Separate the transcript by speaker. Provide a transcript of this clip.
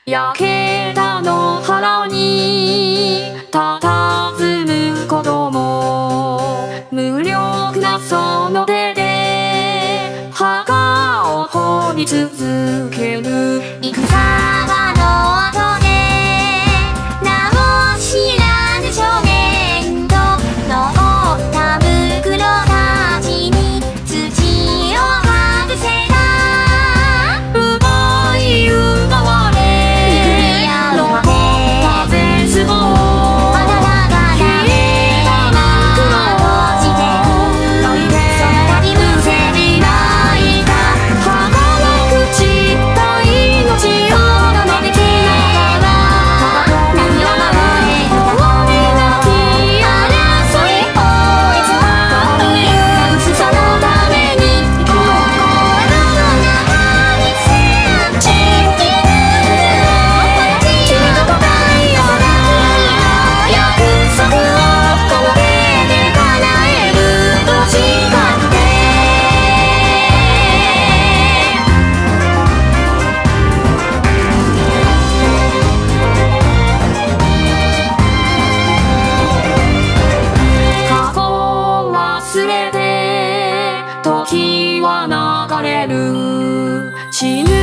Speaker 1: 焼けた野原に佇む子供、無力なその手で墓を掘り続ける。
Speaker 2: 戦場の後で名も知らぬ少年と残った袋たちに土をかぶせた。
Speaker 1: 奪い奪われの風つぼ
Speaker 2: あなたが投げた幕を閉じてその度むせび泣いた。
Speaker 1: 花は朽ちた命を名乗りきながら
Speaker 2: 何を守れと
Speaker 1: 終わりなき争いをいつかなくすそのために心の中に信じる。君と答えような約束をこの手で叶えると誓って過去を忘れて時は流れる。死ぬ